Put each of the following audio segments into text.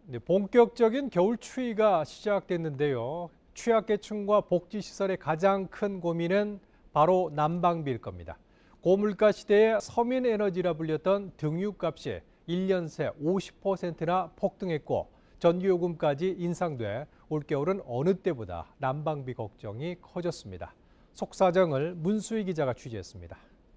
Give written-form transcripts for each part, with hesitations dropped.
네, 본격적인 겨울 추위가 시작됐는데요. 취약계층과 복지시설의 가장 큰 고민은 바로 난방비일 겁니다. 고물가 시대에 서민에너지라 불렸던 등유값이 1년 새 50%나 폭등했고 전기요금까지 인상돼 올겨울은 어느 때보다 난방비 걱정이 커졌습니다. 속사정을 문수희 기자가 취재했습니다.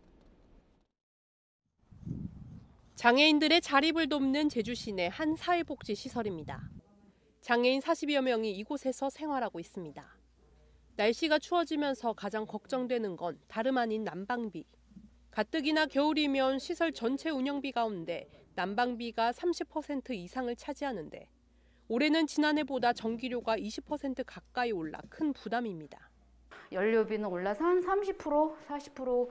장애인들의 자립을 돕는 제주 시내 한 사회복지시설입니다. 장애인 40여 명이 이곳에서 생활하고 있습니다. 날씨가 추워지면서 가장 걱정되는 건 다름 아닌 난방비. 가뜩이나 겨울이면 시설 전체 운영비 가운데 난방비가 30% 이상을 차지하는데 올해는 지난해보다 전기료가 20% 가까이 올라 큰 부담입니다. 연료비는 올라서 한 30%, 40%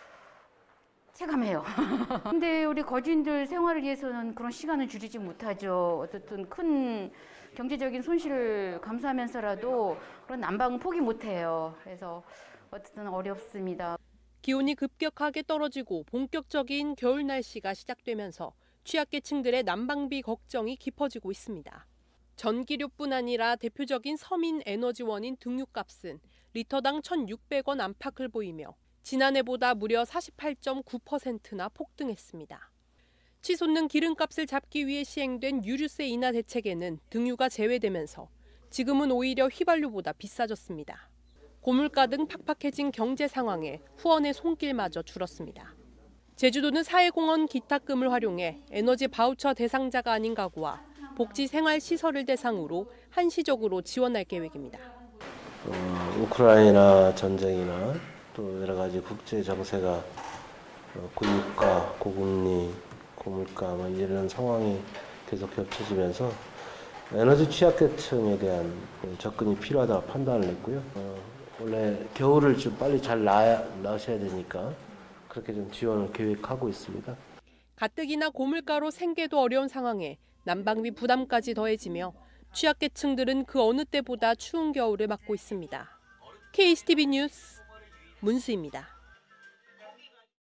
체감해요. 근데 우리 거주인들 생활을 위해서는 그런 시간을 줄이지 못하죠. 어쨌든 큰 경제적인 손실을 감수하면서라도 그런 난방은 포기 못해요. 그래서 어쨌든 어렵습니다. 기온이 급격하게 떨어지고 본격적인 겨울 날씨가 시작되면서 취약계층들의 난방비 걱정이 깊어지고 있습니다. 전기료뿐 아니라 대표적인 서민 에너지원인 등유값은 리터당 1,600원 안팎을 보이며 지난해보다 무려 48.9%나 폭등했습니다. 치솟는 기름값을 잡기 위해 시행된 유류세 인하 대책에는 등유가 제외되면서 지금은 오히려 휘발유보다 비싸졌습니다. 고물가 등 팍팍해진 경제 상황에 후원의 손길마저 줄었습니다. 제주도는 사회공헌 기탁금을 활용해 에너지 바우처 대상자가 아닌 가구와 복지생활시설을 대상으로 한시적으로 지원할 계획입니다. 우크라이나 전쟁이나 또 여러 가지 국제 정세가 고유가, 고금리, 고물가 이런 상황이 계속 겹쳐지면서 에너지 취약계층에 대한 접근이 필요하다고 판단을 했고요. 원래 겨울을 좀 빨리 잘 나셔야 되니까 그렇게 좀 지원을 계획하고 있습니다. 가뜩이나 고물가로 생계도 어려운 상황에 난방비 부담까지 더해지며 취약계층들은 그 어느 때보다 추운 겨울을 맞고 있습니다. KSTV 뉴스 문수희입니다.